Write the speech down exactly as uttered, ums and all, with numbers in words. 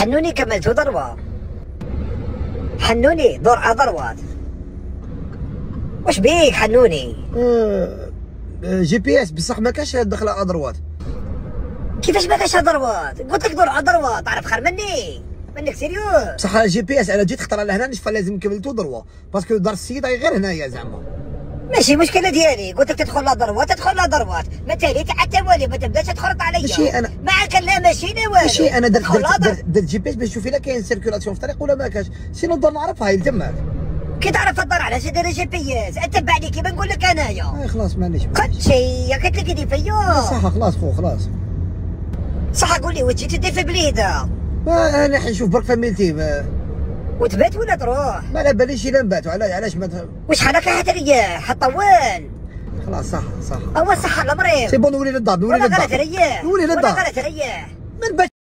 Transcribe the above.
حنوني كملتو ضربة. حنوني دور ضروات. واش بيك حنوني؟ آه جي بي اس بصح ما كاش دخله ادروات. كيفاش ما كاش ضروات؟ قلت لك دور ضروات، تعرف خير مني منك سيريوس. بصح جي بي اس انا جيت خطره لهنا نشوف لازم كملتو ضروه باسكو دار السيد غير هنايا زعما. ماشي مشكله ديالي، قلت لك تدخل لا ضروات تدخل لا ضروات، ما تالي حتى والي ما تبداش تخرط عليا. ماشي انا معاك لا ماشي لا والو. ماشي انا درت درت, درت جي بي اس باش نشوف الا كاين سيركيلاسيون في الطريق ولا ما كاش، سينو نضل نعرفها يلزمك. كي تعرف الدار علاش داير جي بي اس؟ اتبع لي كيما نقول لك انايا. اي خلاص معليش كل شيء قلت لك يدي فيا. صح خلاص خو خلاص. صح قول لي واش جيت تدي في بليده؟ ما انا حنشوف برك فاميلتي ما... وتبات ولا تروح؟ ما على باليش الا نبات، علاش علاش ما واش حالك هتريح حطول؟ خلاص صح صح هو صح المريض سي بون نولي للدار نولي للدار ولا غير تريح نولي للدار ولا غير تريح ما نبات.